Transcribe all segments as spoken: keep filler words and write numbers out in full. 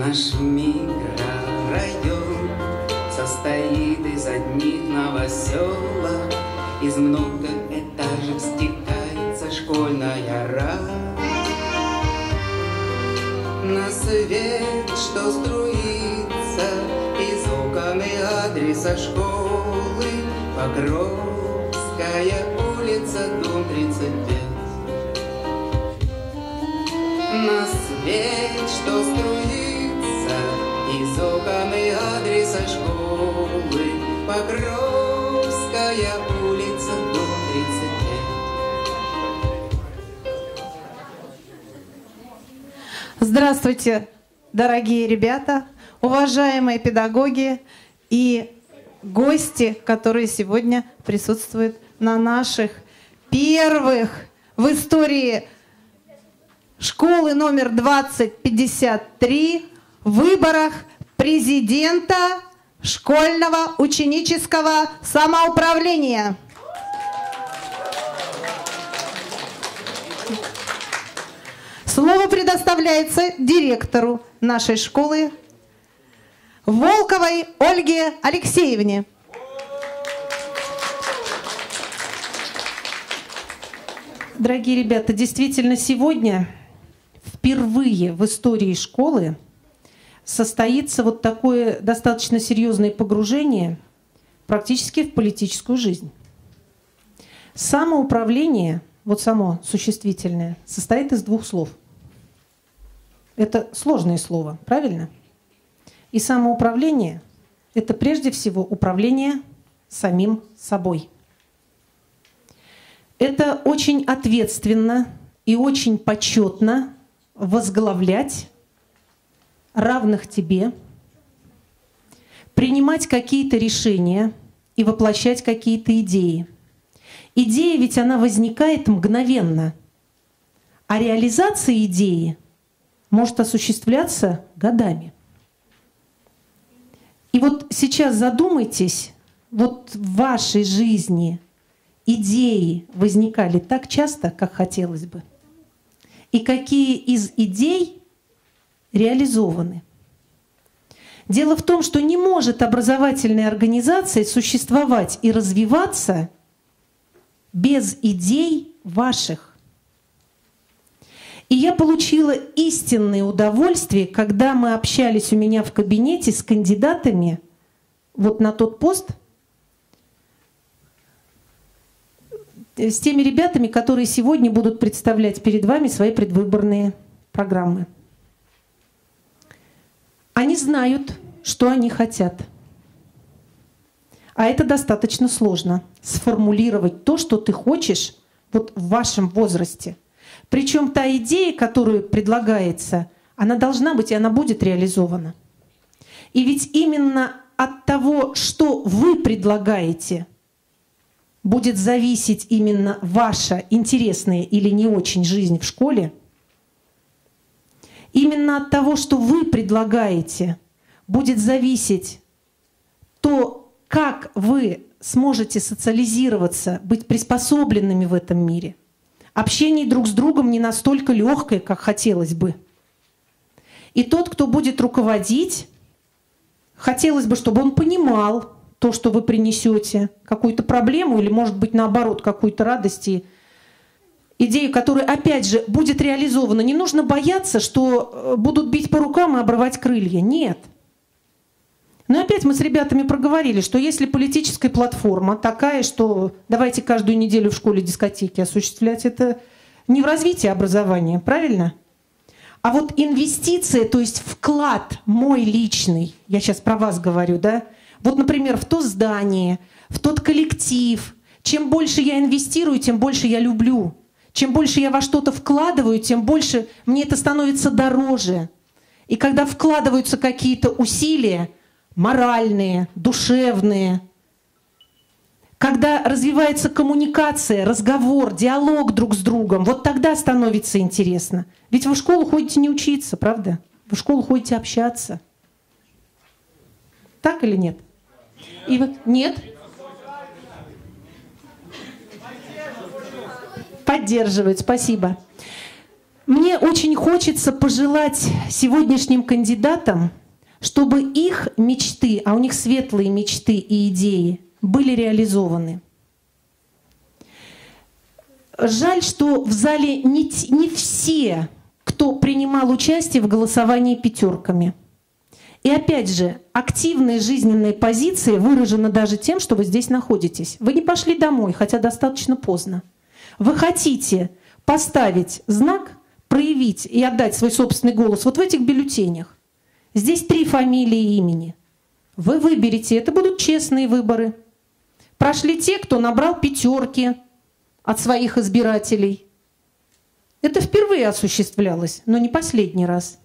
Наш микрорайон состоит из одних новоселок, из многоэтажек стекается школьная рать. На свет, что струится из окон и адреса школы, Покровская улица, дом тридцать пять. На свет, что струится из окон и адреса школы, Покровская улица, дом тридцать пять. Здравствуйте, дорогие ребята, уважаемые педагоги и гости, которые сегодня присутствуют на наших первых в истории школы номер двадцать пятьдесят три выборах президента школьного ученического самоуправления. Слово предоставляется директору нашей школы Волковой Ольге Алексеевне. Дорогие ребята, действительно сегодня впервые в истории школы состоится вот такое достаточно серьезное погружение практически в политическую жизнь. Самоуправление, вот само существительное, состоит из двух слов. Это сложное слово, правильно? И самоуправление – это прежде всего управление самим собой. Это очень ответственно и очень почетно возглавлять равных тебе, принимать какие-то решения и воплощать какие-то идеи. Идея ведь она возникает мгновенно, а реализация идеи может осуществляться годами. И вот сейчас задумайтесь, вот в вашей жизни идеи возникали так часто, как хотелось бы, и какие из идей реализованы. Дело в том, что не может образовательная организация существовать и развиваться без идей ваших. И я получила истинное удовольствие, когда мы общались у меня в кабинете с кандидатами вот на тот пост, с теми ребятами, которые сегодня будут представлять перед вами свои предвыборные программы. Они знают, что они хотят. А это достаточно сложно — сформулировать то, что ты хочешь вот в вашем возрасте. Причем та идея, которая предлагается, она должна быть, и она будет реализована. И ведь именно от того, что вы предлагаете, будет зависеть именно ваша интересная или не очень жизнь в школе. Именно от того, что вы предлагаете, будет зависеть то, как вы сможете социализироваться, быть приспособленными в этом мире. Общение друг с другом не настолько легкое, как хотелось бы. И тот, кто будет руководить, хотелось бы, чтобы он понимал то, что вы принесете, какую-то проблему или, может быть, наоборот, какую-то радость и идею, которая, опять же, будет реализована. Не нужно бояться, что будут бить по рукам и обрывать крылья. Нет. Но опять мы с ребятами проговорили, что если политическая платформа такая, что давайте каждую неделю в школе дискотеки осуществлять, это не в развитии образования, правильно? А вот инвестиция, то есть вклад мой личный, я сейчас про вас говорю, да? Вот, например, в то здание, в тот коллектив. Чем больше я инвестирую, тем больше я люблю. Чем больше я во что-то вкладываю, тем больше мне это становится дороже. И когда вкладываются какие-то усилия, моральные, душевные, когда развивается коммуникация, разговор, диалог друг с другом, вот тогда становится интересно. Ведь вы в школу ходите не учиться, правда? Вы в школу ходите общаться. Так или нет? И вот нет? Поддерживают, спасибо. Мне очень хочется пожелать сегодняшним кандидатам, чтобы их мечты, а у них светлые мечты и идеи, были реализованы. Жаль, что в зале не, не все, кто принимал участие в голосовании пятерками. И опять же, активная жизненная позиция выражена даже тем, что вы здесь находитесь. Вы не пошли домой, хотя достаточно поздно. Вы хотите поставить знак, проявить и отдать свой собственный голос вот в этих бюллетенях. Здесь три фамилии и имени. Вы выберете, это будут честные выборы. Прошли те, кто набрал пятерки от своих избирателей. Это впервые осуществлялось, но не последний раз.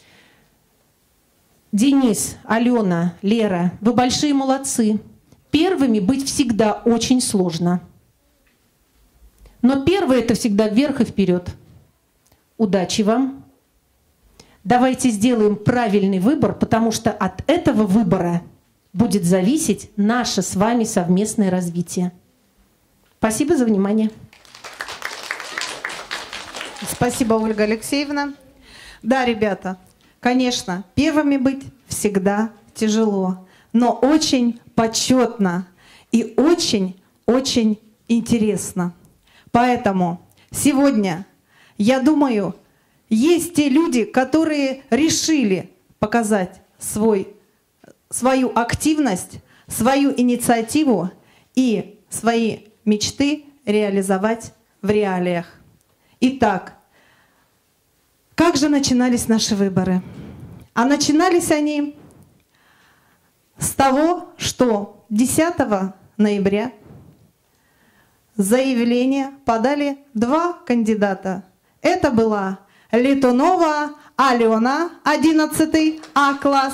Денис, Алена, Лера, вы большие молодцы. Первыми быть всегда очень сложно. Но первое — это всегда вверх и вперед. Удачи вам. Давайте сделаем правильный выбор, потому что от этого выбора будет зависеть наше с вами совместное развитие. Спасибо за внимание. Спасибо, Ольга Алексеевна. Да, ребята, конечно, первыми быть всегда тяжело, но очень почетно и очень-очень интересно. Поэтому сегодня, я думаю, есть те люди, которые решили показать свой, свою активность, свою инициативу и свои мечты реализовать в реалиях. Итак, как же начинались наши выборы? А начинались они с того, что десятого ноября заявление подали два кандидата. Это была Летунова Алена, одиннадцатый А класс,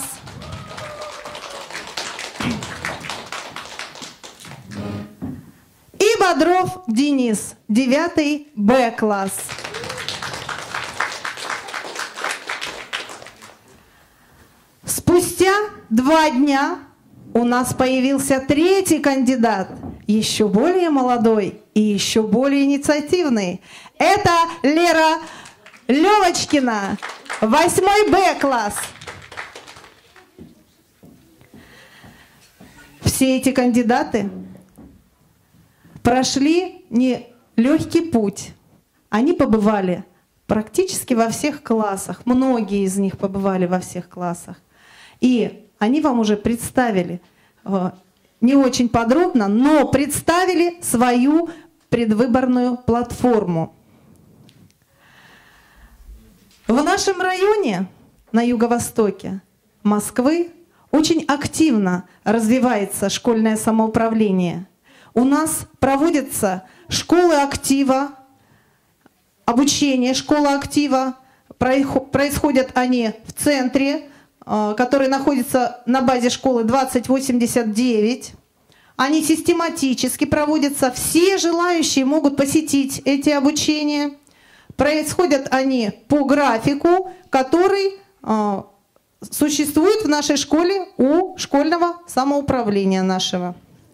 и Бодров Денис, девятый Б класс. Спустя два дня у нас появился третий кандидат, еще более молодой и еще более инициативный. Это Лера Левочкина, восьмой Б класс. Все эти кандидаты прошли нелегкий путь. Они побывали практически во всех классах. Многие из них побывали во всех классах. И они вам уже представили, не очень подробно, но представили свою предвыборную платформу. В нашем районе, на юго-востоке Москвы, очень активно развивается школьное самоуправление. У нас проводятся школы актива, обучение школы актива. Происходят они в центре, который находится на базе школы двадцать восемьдесят девять. Они систематически проводятся. Все желающие могут посетить эти обучения. Происходят они по графику, который э, существует в нашей школе у школьного самоуправления нашего.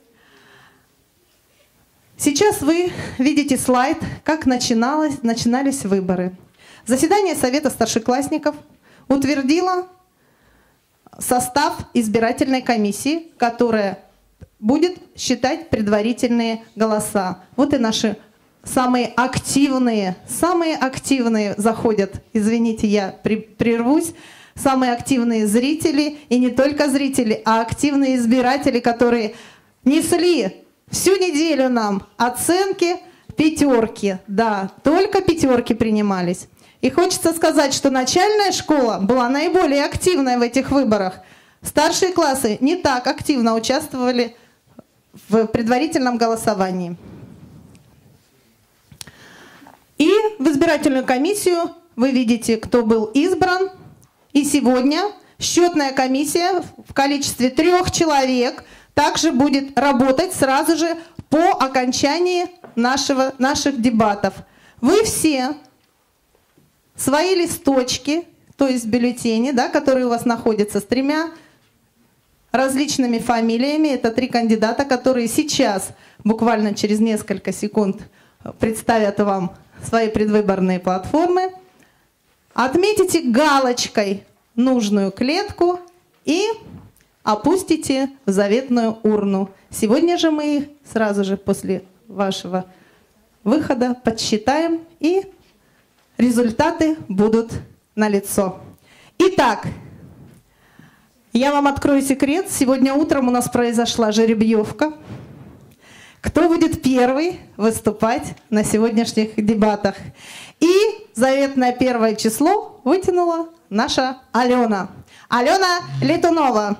Сейчас вы видите слайд, как начиналось, начинались выборы. Заседание Совета старшеклассников утвердило состав избирательной комиссии, которая будет считать предварительные голоса. Вот и наши самые активные, самые активные заходят, извините, я прервусь, самые активные зрители, и не только зрители, а активные избиратели, которые несли всю неделю нам оценки пятерки. Да, только пятерки принимались. И хочется сказать, что начальная школа была наиболее активной в этих выборах. Старшие классы не так активно участвовали в предварительном голосовании. И в избирательную комиссию вы видите, кто был избран. И сегодня счетная комиссия в количестве трех человек также будет работать сразу же по окончании нашего, наших дебатов. Вы все свои листочки, то есть бюллетени, да, которые у вас находятся с тремя различными фамилиями. Это три кандидата, которые сейчас, буквально через несколько секунд, представят вам свои предвыборные платформы. отметите галочкой нужную клетку и опустите в заветную урну. Сегодня же мы их сразу же после вашего выхода подсчитаем, и результаты будут налицо. Итак, я вам открою секрет. Сегодня утром у нас произошла жеребьевка. Кто будет первый выступать на сегодняшних дебатах? И заветное первое число вытянула наша Алена. Алена Летунова.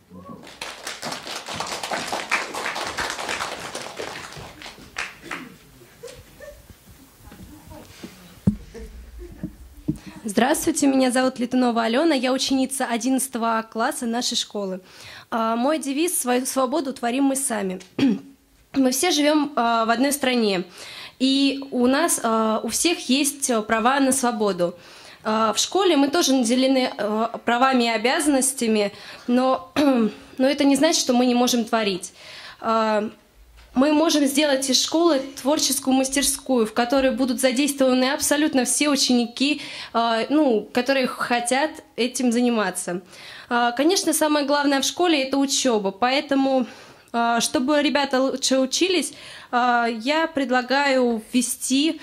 Здравствуйте, меня зовут Летунова Алена, я ученица одиннадцатого класса нашей школы. Мой девиз «Свою свободу творим мы сами». Мы все живем в одной стране, и у нас у всех есть права на свободу. В школе мы тоже наделены правами и обязанностями, но, но это не значит, что мы не можем творить. Мы можем сделать из школы творческую мастерскую, в которой будут задействованы абсолютно все ученики, ну, которые хотят этим заниматься. Конечно, самое главное в школе – это учеба, поэтому, чтобы ребята лучше учились, я предлагаю ввести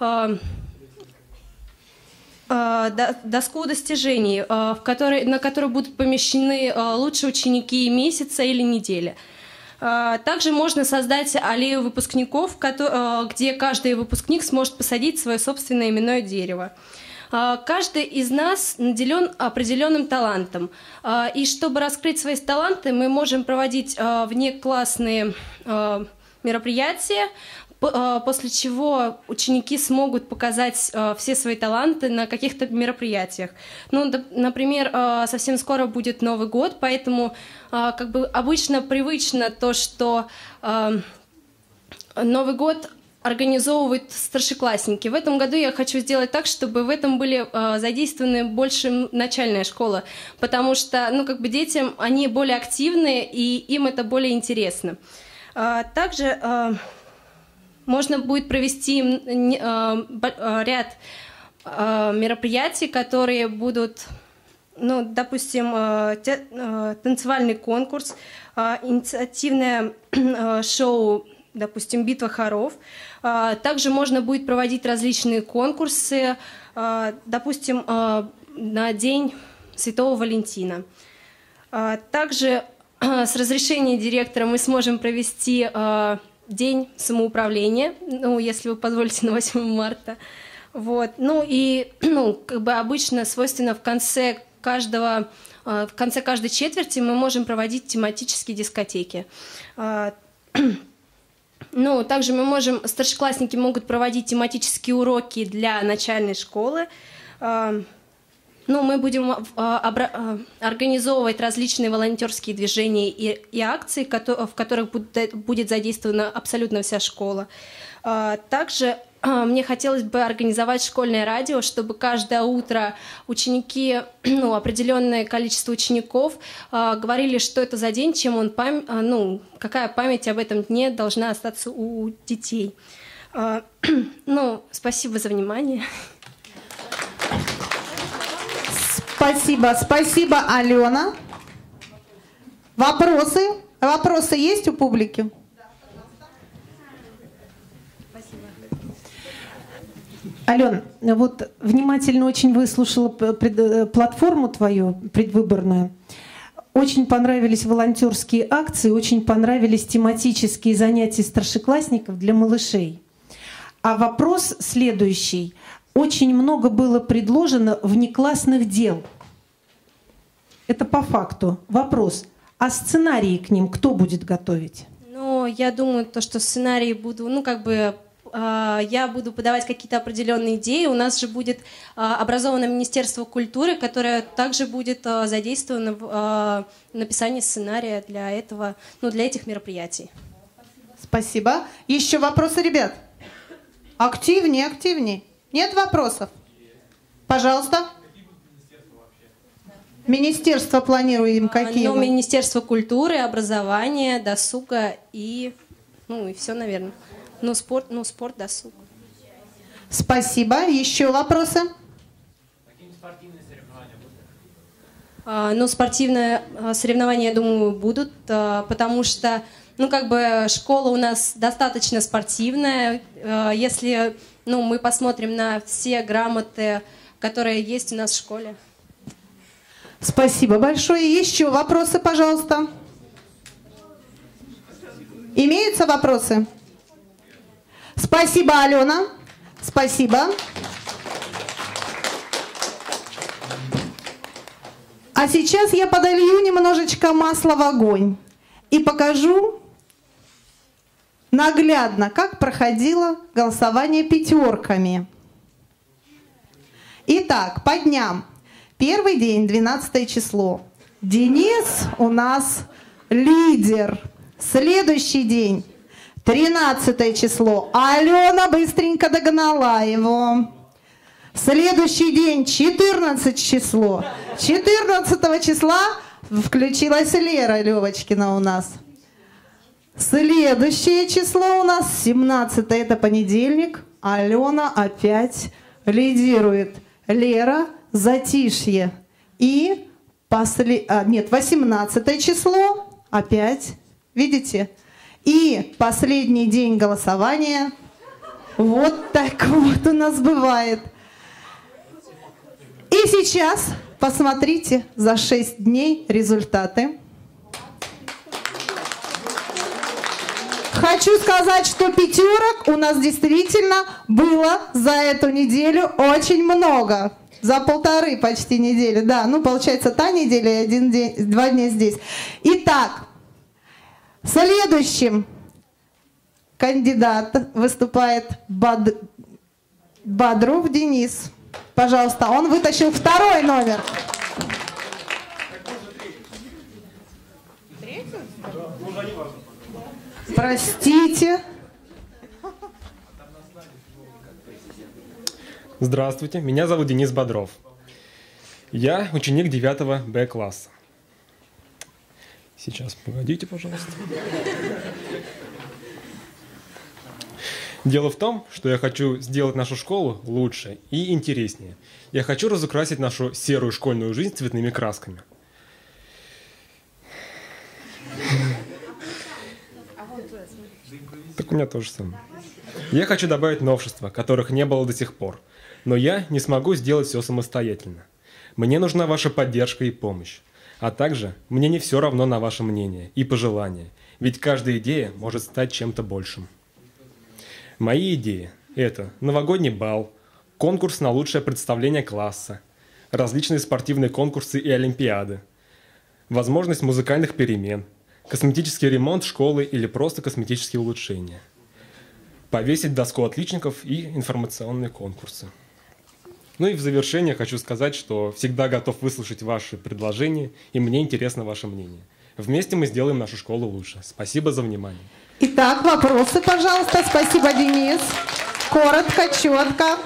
доску достижений, в которой, на которой будут помещены лучшие ученики месяца или недели. Также можно создать аллею выпускников, где каждый выпускник сможет посадить свое собственное именное дерево. Каждый из нас наделен определенным талантом. И чтобы раскрыть свои таланты, мы можем проводить внеклассные мероприятия, после чего ученики смогут показать все свои таланты на каких-то мероприятиях. Ну, например, совсем скоро будет Новый год, поэтому как бы обычно привычно то, что Новый год организовывают старшеклассники. В этом году я хочу сделать так, чтобы в этом были задействованы больше начальная школа, потому что, ну, как бы детям они более активны, и им это более интересно. Также можно будет провести ряд мероприятий, которые будут, ну, допустим, танцевальный конкурс, инициативное шоу, допустим, «Битва хоров». Также можно будет проводить различные конкурсы, допустим, на День Святого Валентина. Также с разрешения директора мы сможем провести День самоуправления, ну, если вы позволите, на восьмое марта. Вот. Ну и, ну, как бы обычно свойственно в конце каждого, в конце каждой четверти мы можем проводить тематические дискотеки. Ну, также мы можем, старшеклассники могут проводить тематические уроки для начальной школы. Ну, мы будем организовывать различные волонтерские движения и, и акции, в которых будет задействована абсолютно вся школа. Также мне хотелось бы организовать школьное радио, чтобы каждое утро ученики, ну, определенное количество учеников говорили, что это за день, чем он пам... ну, какая память об этом дне должна остаться у детей. Ну, спасибо за внимание. Спасибо, спасибо, Алена. Вопросы? Вопросы есть у публики? Ален, вот внимательно очень выслушала пред, платформу твою предвыборную. Очень понравились волонтерские акции, очень понравились тематические занятия старшеклассников для малышей. А вопрос следующий. Очень много было предложено внеклассных дел. Это по факту. Вопрос. А сценарии к ним кто будет готовить? Ну, я думаю, то, что сценарии буду, ну, как бы, э, я буду подавать какие-то определенные идеи. У нас же будет э, образовано Министерство культуры, которое также будет э, задействовано в э, написании сценария для этого, ну, для этих мероприятий. Спасибо. Еще вопросы, ребят? Активнее, активнее. Нет вопросов? Пожалуйста. Министерство планируем какие? Ну, Министерство культуры, образования, досуга и, ну, и все, наверное. Ну, спорт, ну, спорт, досуг. Спасибо. Еще вопросы? Но спортивные соревнования, я думаю, будут, потому что, ну, как бы школа у нас достаточно спортивная. Если, ну, мы посмотрим на все грамоты, которые есть у нас в школе. Спасибо большое. Еще вопросы, пожалуйста. Имеются вопросы? Спасибо, Алена. Спасибо. А сейчас я подолью немножечко масла в огонь и покажу наглядно, как проходило голосование пятерками. Итак, по дням. Первый день, двенадцатое число. Денис у нас лидер. Следующий день, тринадцатое число. Алена быстренько догнала его. Следующий день, четырнадцатое число. четырнадцатого числа включилась Лера Левочкина у нас. Следующее число у нас, семнадцатое, это понедельник. Алена опять лидирует. Лера, затишье. И после... а, нет, восемнадцатое число опять, видите? И последний день голосования. Вот так вот у нас бывает. И сейчас посмотрите за шесть дней результаты. Хочу сказать, что пятерок у нас действительно было за эту неделю очень много. За полторы почти недели. Да, ну получается та неделя и один день, два дня здесь. Итак, следующим кандидат выступает Бад... Бодров Денис. Пожалуйста, он вытащил второй номер. Простите. Здравствуйте, меня зовут Денис Бодров. Я ученик девятого Б класса. Сейчас, погодите, пожалуйста. Дело в том, что я хочу сделать нашу школу лучше и интереснее. Я хочу разукрасить нашу серую школьную жизнь цветными красками. Так у меня то же самое. Я хочу добавить новшества, которых не было до сих пор. Но я не смогу сделать все самостоятельно. Мне нужна ваша поддержка и помощь. А также мне не все равно на ваше мнение и пожелания. Ведь каждая идея может стать чем-то большим. Мои идеи – это новогодний бал, конкурс на лучшее представление класса, различные спортивные конкурсы и олимпиады, возможность музыкальных перемен, косметический ремонт школы или просто косметические улучшения, повесить доску отличников и информационные конкурсы. Ну и в завершение хочу сказать, что всегда готов выслушать ваши предложения, и мне интересно ваше мнение. Вместе мы сделаем нашу школу лучше. Спасибо за внимание. Итак, вопросы, пожалуйста. Спасибо, Денис. Коротко, четко.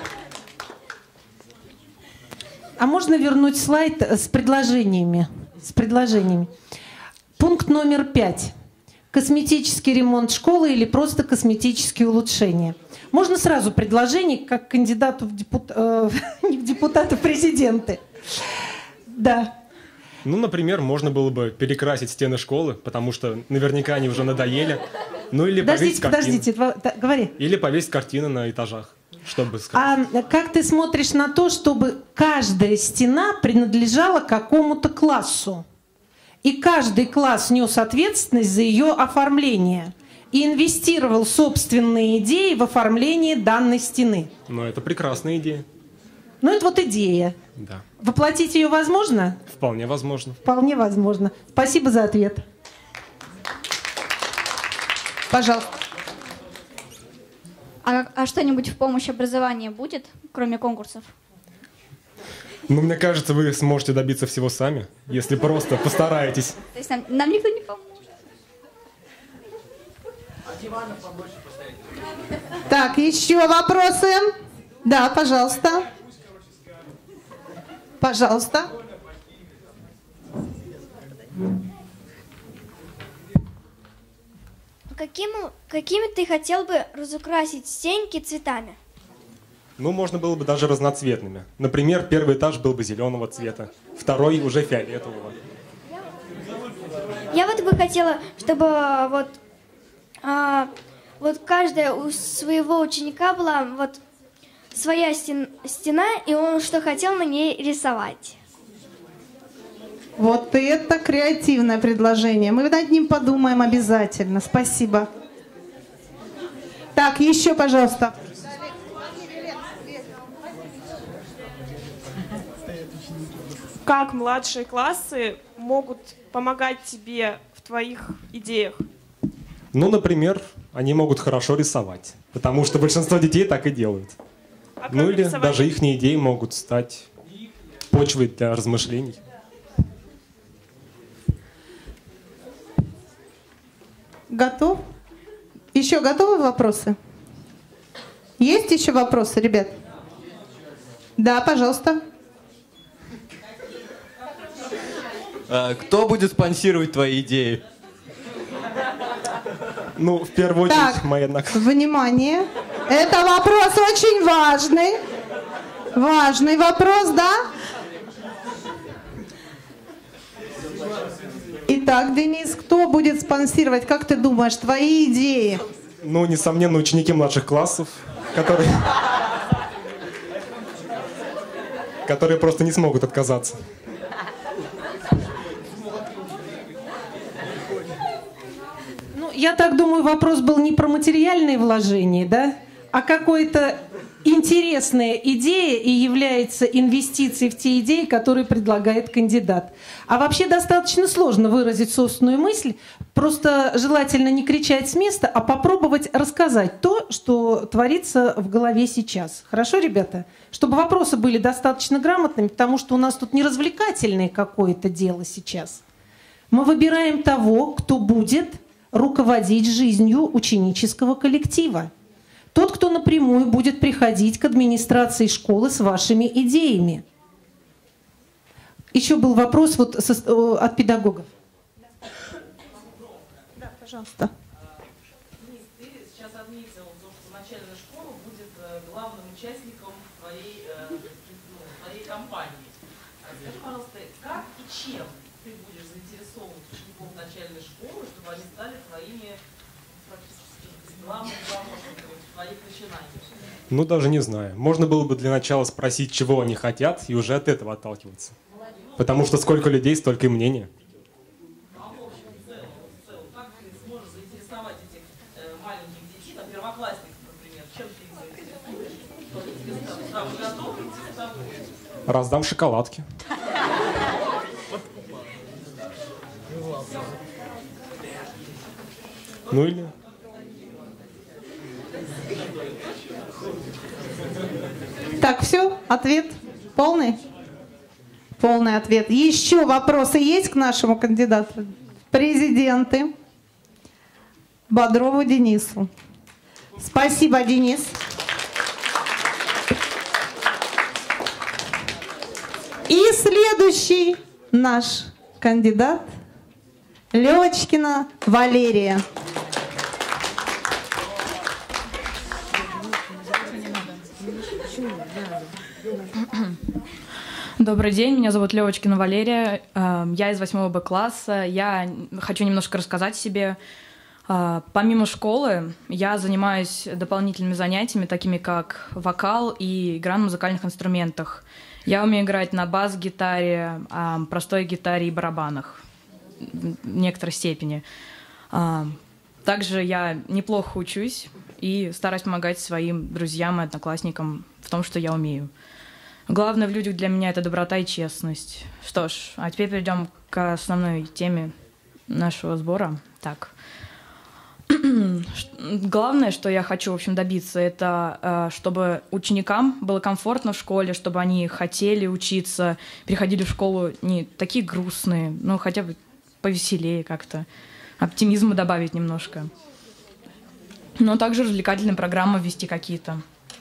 А можно вернуть слайд с предложениями? С предложениями. Пункт номер пять. Косметический ремонт школы или просто косметические улучшения. Можно сразу предложение как кандидату в депутаты, э, не в депутаты, в президенты. Да. Ну, например, можно было бы перекрасить стены школы, потому что наверняка они уже надоели. Ну или повесить картины. Подождите, подождите, говори. Или повесить картины на этажах, чтобы сказать. А как ты смотришь на то, чтобы каждая стена принадлежала какому-то классу? И каждый класс нес ответственность за ее оформление и инвестировал собственные идеи в оформление данной стены. Ну, это прекрасная идея. Ну, это вот идея. Да. Воплотить ее возможно? Вполне возможно. Вполне возможно. Спасибо за ответ. Пожалуйста. А, а что-нибудь в помощь образованию будет, кроме конкурсов? Ну, мне кажется, вы сможете добиться всего сами, если просто постараетесь. То есть нам, нам никто не поможет? Так, еще вопросы? Да, пожалуйста. Пожалуйста. Каким, какими ты хотел бы разукрасить стенки цветами? Ну, можно было бы даже разноцветными. Например, первый этаж был бы зеленого цвета, второй уже фиолетового. Я вот бы хотела, чтобы вот, а, вот каждая у своего ученика была вот своя стен, стена, и он что хотел на ней рисовать. Вот это креативное предложение. Мы над ним подумаем обязательно. Спасибо. Так, еще, пожалуйста. Как младшие классы могут помогать тебе в твоих идеях? Ну, например, они могут хорошо рисовать, потому что большинство детей так и делают. А Ну или рисовать? даже их идеи могут стать почвой для размышлений. Готов? Еще готовы вопросы? Есть еще вопросы, ребят? Да, пожалуйста. Кто будет спонсировать твои идеи? Ну, в первую очередь, Так, моя одноклассница. внимание. Это вопрос очень важный. Важный вопрос, да? Итак, Денис, кто будет спонсировать, как ты думаешь, твои идеи? Ну, несомненно, ученики младших классов, которые... которые просто не смогут отказаться. Ну, я так думаю, вопрос был не про материальные вложения, да, а какой-то интересная идея и является инвестицией в те идеи, которые предлагает кандидат. А вообще достаточно сложно выразить собственную мысль, просто желательно не кричать с места, а попробовать рассказать то, что творится в голове сейчас. Хорошо, ребята? Чтобы вопросы были достаточно грамотными, потому что у нас тут не развлекательное какое-то дело сейчас. Мы выбираем того, кто будет руководить жизнью ученического коллектива. Тот, кто напрямую будет приходить к администрации школы с вашими идеями. Еще был вопрос вот со, от педагогов. Да, пожалуйста. Денис, ты сейчас отметил, что начальная школа будет главным участником твоей, ну, твоей кампании. Скажи, пожалуйста, как и чем ты будешь заинтересовывать учеников начальной школы, чтобы они стали твоими практически главными помощниками в твоих начинаниях? Ну, даже не знаю. Можно было бы для начала спросить, чего они хотят, и уже от этого отталкиваться. Потому что сколько людей, столько и мнения. А в общем, в целом, в целом, как ты сможешь заинтересовать этих э, маленьких детей, там, первоклассников, например, чем ты их заинтересуешь? Что они тебе скажут? Да, мы готовы идти с тобой? Раздам шоколадки. Ну или... Так, все? Ответ полный? Полный ответ. Еще вопросы есть к нашему кандидату? Президенты. Бодрову Денису. Спасибо, Денис. И следующий наш кандидат Левочкина Валерия. Добрый день, меня зовут Левочкина Валерия, я из восьмого Б класса. Я хочу немножко рассказать о себе. Помимо школы, я занимаюсь дополнительными занятиями, такими как вокал и игра на музыкальных инструментах. Я умею играть на бас-гитаре, простой гитаре и барабанах в некоторой степени. Также я неплохо учусь и стараюсь помогать своим друзьям и одноклассникам в том, что я умею. Главное в людях для меня — это доброта и честность. Что ж, а теперь перейдем к основной теме нашего сбора. Так. Главное, что я хочу, в общем, добиться, это чтобы ученикам было комфортно в школе, чтобы они хотели учиться, приходили в школу не такие грустные, но хотя бы повеселее как-то, оптимизма добавить немножко. Но также развлекательные программы ввести какие-то.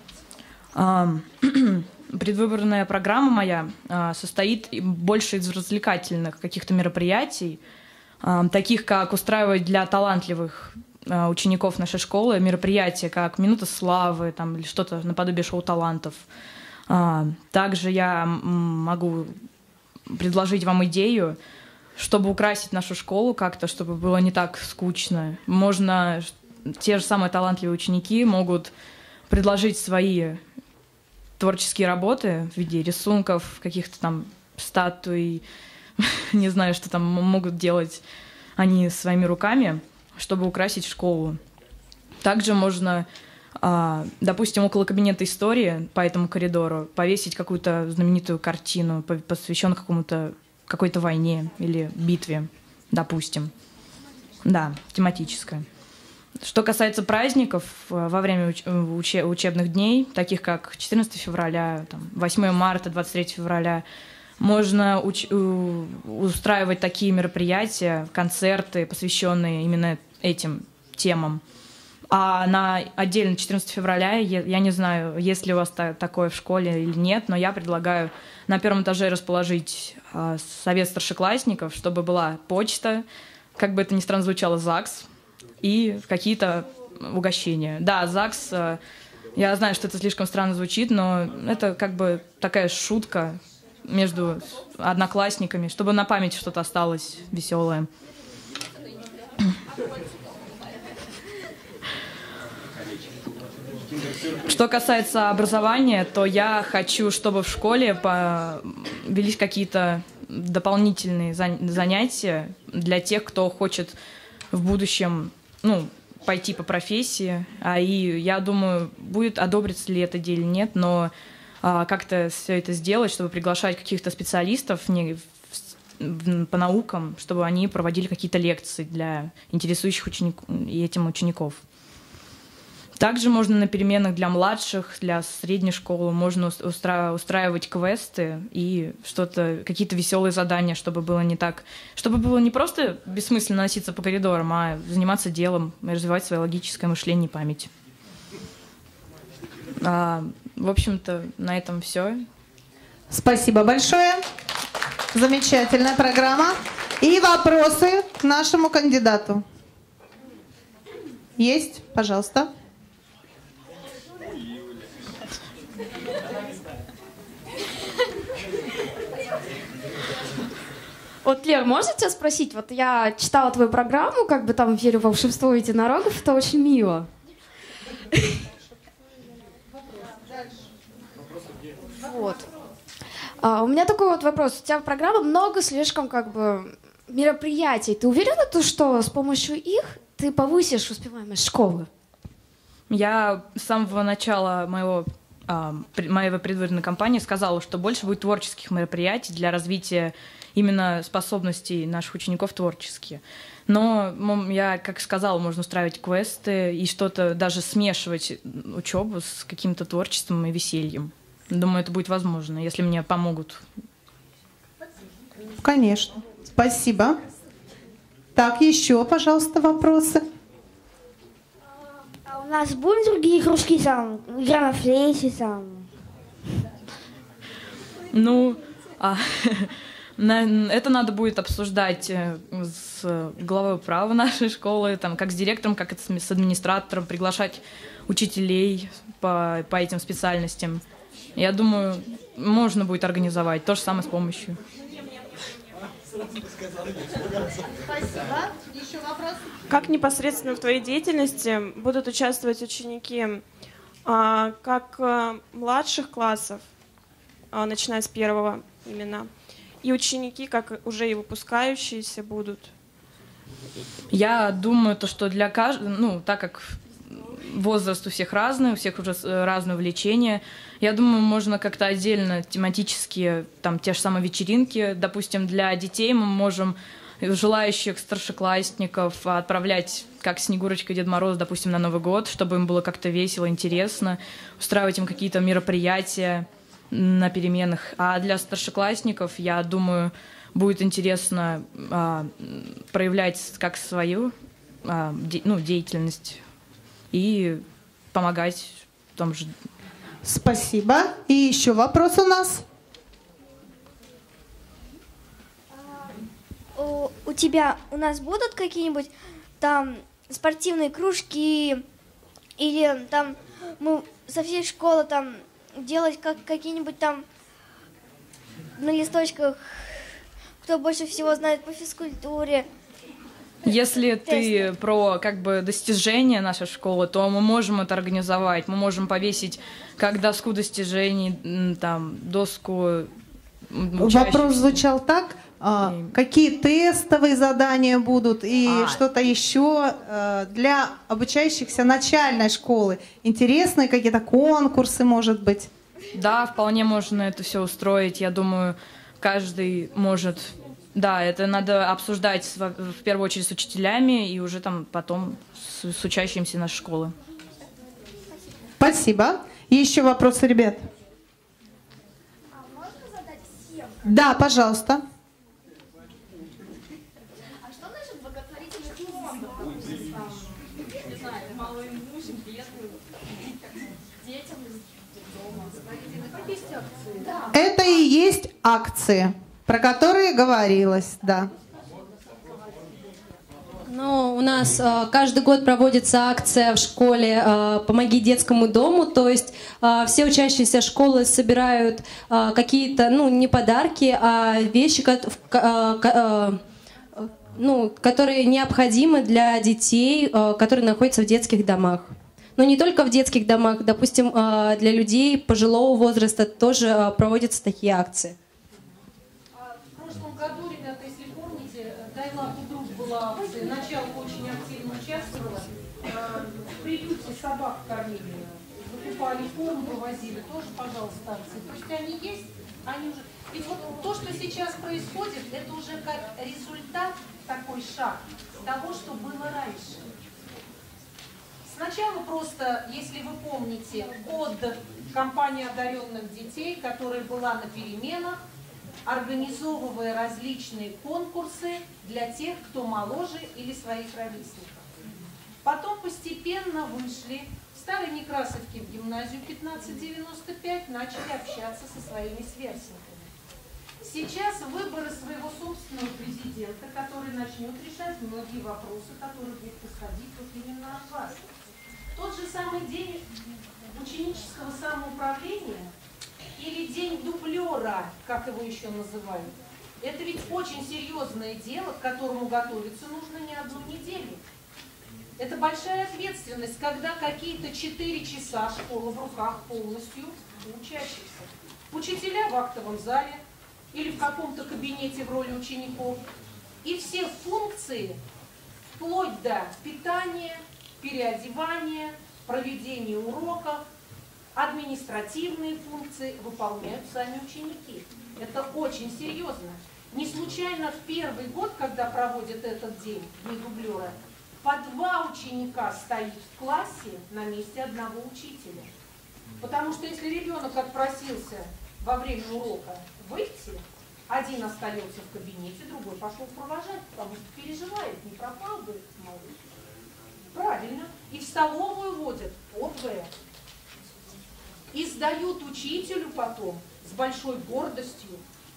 Предвыборная программа моя а, состоит больше из развлекательных каких-то мероприятий, а, таких как устраивать для талантливых а, учеников нашей школы мероприятия, как «Минута славы» там, или что-то наподобие шоу талантов. А, также я могу предложить вам идею, чтобы украсить нашу школу как-то, чтобы было не так скучно. Можно, те же самые талантливые ученики могут предложить свои творческие работы в виде рисунков, каких-то там статуй, не знаю, что там могут делать они своими руками, чтобы украсить школу. Также можно, допустим, около кабинета истории по этому коридору повесить какую-то знаменитую картину, посвященную какому-то какой-то войне или битве, допустим. Да, тематическая. Что касается праздников во время уч- уче- учебных дней, таких как четырнадцатое февраля, там, восьмое марта, двадцать третье февраля, можно уч- устраивать такие мероприятия, концерты, посвященные именно этим темам. А на отдельно четырнадцатое февраля, я, я не знаю, есть ли у вас та- такое в школе или нет, но я предлагаю на первом этаже расположить э, совет старшеклассников, чтобы была почта, как бы это ни странно звучало, ЗАГС, и какие-то угощения. Да, ЗАГС, э, я знаю, что это слишком странно звучит, но это как бы такая шутка между одноклассниками, чтобы на память что-то осталось веселое. Что касается образования, то я хочу, чтобы в школе велись какие-то дополнительные занятия для тех, кто хочет в будущем, ну, пойти по профессии. А и я думаю, будет одобрится ли это или нет, но а, как-то все это сделать, чтобы приглашать каких-то специалистов не, в, по наукам, чтобы они проводили какие-то лекции для интересующих учеников и этим учеников. Также можно на переменах для младших, для средней школы можно устра- устраивать квесты и что-то, какие-то веселые задания, чтобы было не так, чтобы было не просто бессмысленно носиться по коридорам, а заниматься делом и развивать свое логическое мышление и память. А, в общем-то, на этом все. Спасибо большое. Замечательная программа. И вопросы к нашему кандидату. Есть? Пожалуйста. Вот, Лер, можно тебя спросить? Вот я читала твою программу, как бы там «Верю в волшебство единорогов», это очень мило. Вот. А, у меня такой вот вопрос. У тебя в программе много слишком как бы мероприятий. Ты уверена, то, что с помощью их ты повысишь успеваемость школы? Я с самого начала моего, а, моей предвыборной кампании сказала, что больше будет творческих мероприятий для развития именно способностей наших учеников творческие. Но я, как сказала, можно устраивать квесты и что-то даже смешивать учебу с каким-то творчеством и весельем. Думаю, это будет возможно, если мне помогут. Конечно. Спасибо. Так, еще, пожалуйста, вопросы. А у нас будут другие кружки, там, игра на флейте, там? Ну, а, это надо будет обсуждать с главой управы нашей школы, там, как с директором, как это с администратором, приглашать учителей по, по этим специальностям. Я думаю, можно будет организовать то же самое с помощью. Спасибо. Еще вопрос? Как непосредственно в твоей деятельности будут участвовать ученики а, как а, младших классов, а, начиная с первого именно, и ученики, как уже и выпускающиеся будут? Я думаю, то, что для каждого, ну, так как возраст у всех разный, у всех уже разное увлечение, я думаю, можно как-то отдельно тематические, там, те же самые вечеринки, допустим, для детей мы можем желающих старшеклассников отправлять как Снегурочка и Дед Мороз, допустим, на Новый год, чтобы им было как-то весело, интересно, устраивать им какие-то мероприятия на переменах. А для старшеклассников, я думаю, будет интересно а, проявлять как свою а, де, ну, деятельность и помогать в том же. Спасибо. И еще вопрос у нас. У, у тебя, у нас будут какие-нибудь там спортивные кружки, или там мы со всей школы там делать как какие-нибудь там на листочках, кто больше всего знает по физкультуре. Если ты про как бы достижения нашей школы, то мы можем это организовать. Мы можем повесить как доску достижений, там, доску учащихся. Вопрос звучал так, а, какие тестовые задания будут и А. что-то еще а, для обучающихся начальной школы. Интересные какие-то конкурсы, может быть? Да, вполне можно это все устроить. Я думаю, каждый может... Да, это надо обсуждать с- в первую очередь с учителями и уже там потом с, с учащимися нашей школы. Спасибо. Еще вопросы, ребят? Да, пожалуйста. А что насчет благотворительных фондов? Не знаю, малоимущим, бедным, детям из дома. Какие есть акции? Да. Это и есть акции, про которые говорилось, да. Ну, у нас э, каждый год проводится акция в школе э, «Помоги детскому дому», то есть э, все учащиеся школы собирают э, какие-то, ну, не подарки, а вещи, ко- в- ко- э, э, ну, которые необходимы для детей, э, которые находятся в детских домах. Но не только в детских домах, допустим, э, для людей пожилого возраста тоже э, проводятся такие акции. В прошлом году, ребята, если помните, Дайла Кудрук была в акции, начало очень активно участвовала. Э, В приюте собак кормили, закупали корм, вывозили, тоже, пожалуйста, акции. То есть они есть, они уже... И вот то, что сейчас происходит, это уже как результат, такой шаг того, что было раньше. Сначала просто, если вы помните, от компании одаренных детей, которая была на переменах, организовывая различные конкурсы для тех, кто моложе или своих ровесников. Потом постепенно вышли в Старой Некрасовке в гимназию пятнадцать девяносто пять, начали общаться со своими сверстниками. Сейчас выборы своего собственного президента, который начнет решать многие вопросы, которые будут исходить вот именно от вас. Тот же самый день ученического самоуправления или день дублера, как его еще называют, это ведь очень серьезное дело, к которому готовиться нужно не одну неделю. Это большая ответственность, когда какие-то четыре часа школа в руках полностью у учащихся. Учителя в актовом зале или в каком-то кабинете в роли учеников. И все функции, вплоть до питания, переодевания, проведения уроков, административные функции выполняют сами ученики. Это очень серьезно. Не случайно в первый год, когда проводят этот день, день дублера, по два ученика стоит в классе на месте одного учителя. Потому что если ребенок отпросился во время урока выйти, один остается в кабинете, другой пошел провожать, потому что переживает, не пропал бы малыш. Правильно. И в столовую водят подвое. И сдают учителю потом с большой гордостью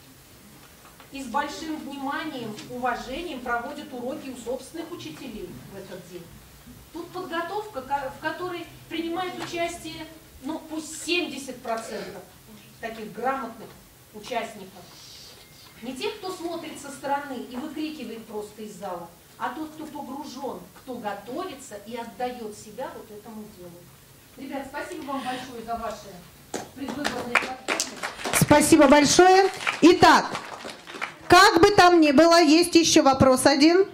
и с большим вниманием, уважением проводят уроки у собственных учителей в этот день. Тут подготовка, в которой принимает участие, ну, пусть семьдесят процентов таких грамотных участников. Не тех, кто смотрит со стороны и выкрикивает просто из зала, а тот, кто погружен, кто готовится и отдает себя вот этому делу. Ребят, спасибо вам большое за ваши предвыборные подходы. Спасибо большое. Итак, как бы там ни было, есть еще вопрос один.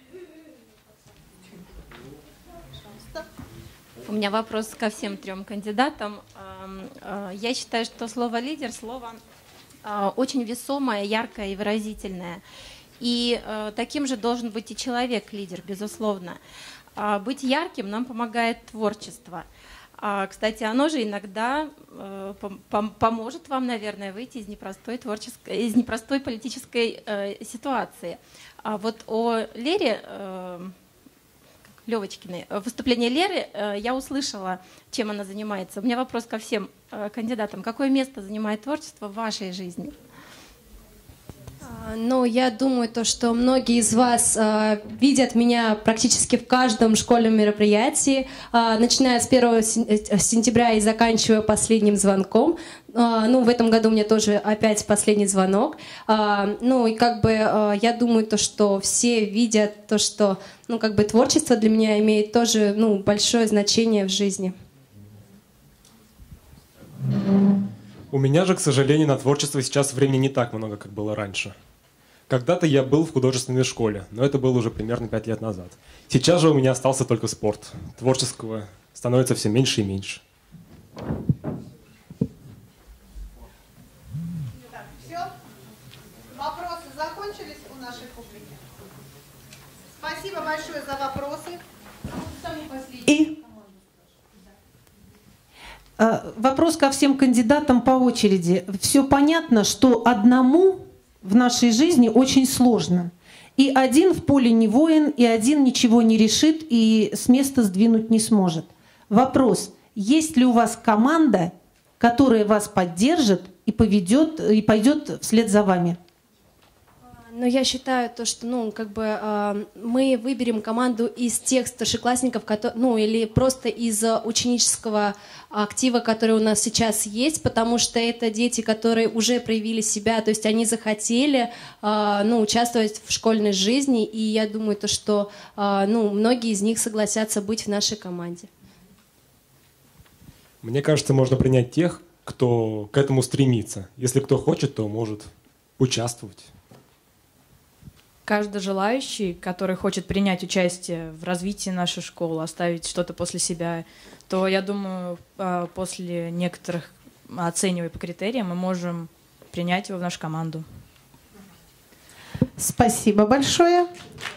У меня вопрос ко всем трем кандидатам. Я считаю, что слово «лидер» — слово очень весомое, яркое и выразительное. И таким же должен быть и человек-лидер, безусловно. Быть ярким нам помогает творчество. Кстати, оно же иногда поможет вам, наверное, выйти из непростой, творческой, из непростой политической ситуации. А вот о Лере Левочкиной, выступление Леры, я услышала, чем она занимается. У меня вопрос ко всем кандидатам. Какое место занимает творчество в вашей жизни? Ну, я думаю, то, что многие из вас э, видят меня практически в каждом школьном мероприятии, э, начиная с первого сентября и заканчивая последним звонком. Э, ну, в этом году у меня тоже опять последний звонок. Э, ну, и как бы э, я думаю, то, что все видят то, что, ну, как бы творчество для меня имеет тоже, ну, большое значение в жизни. У меня же, к сожалению, на творчество сейчас времени не так много, как было раньше. Когда-то я был в художественной школе, но это было уже примерно пять лет назад. Сейчас же у меня остался только спорт. Творческого становится все меньше и меньше. Все? Вопросы закончились у нашей публики? Спасибо большое за вопросы. И вопрос ко всем кандидатам по очереди. Все понятно, что одному в нашей жизни очень сложно. И один в поле не воин, и один ничего не решит, и с места сдвинуть не сможет. Вопрос: есть ли у вас команда, которая вас поддержит и поведет, и пойдет вслед за вами? Но я считаю то, что, ну, как бы э, мы выберем команду из тех старшеклассников, которые, ну, или просто из ученического актива, который у нас сейчас есть, потому что это дети, которые уже проявили себя, то есть они захотели, э, ну, участвовать в школьной жизни, и я думаю то, что, э, ну, многие из них согласятся быть в нашей команде. Мне кажется, можно принять тех, кто к этому стремится. Если кто хочет, то может участвовать. Каждый желающий, который хочет принять участие в развитии нашей школы, оставить что-то после себя, то, я думаю, после некоторых, оценивая по критериям, мы можем принять его в нашу команду. Спасибо большое.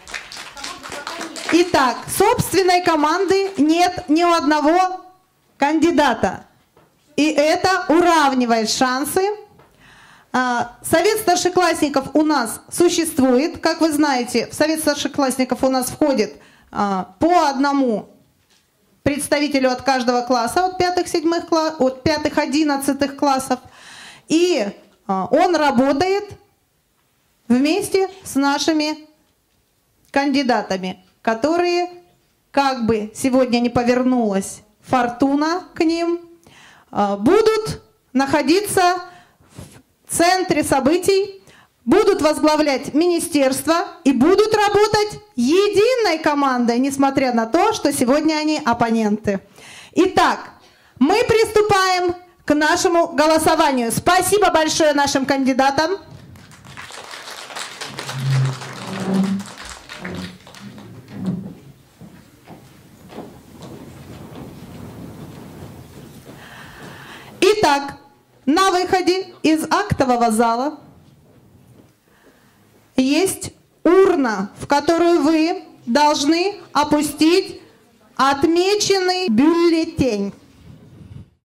Итак, собственной команды нет ни у одного кандидата. И это уравнивает шансы. Совет старшеклассников у нас существует. Как вы знаете, в Совет старшеклассников у нас входит по одному представителю от каждого класса, от пятых, седьмых, от пятых, одиннадцатых классов. И он работает вместе с нашими кандидатами, которые, как бы сегодня не повернулась фортуна к ним, будут находиться в центре событий, будут возглавлять министерство и будут работать единой командой, несмотря на то, что сегодня они оппоненты. Итак, мы приступаем к нашему голосованию. Спасибо большое нашим кандидатам. Итак, на выходе из актового зала есть урна, в которую вы должны опустить отмеченный бюллетень.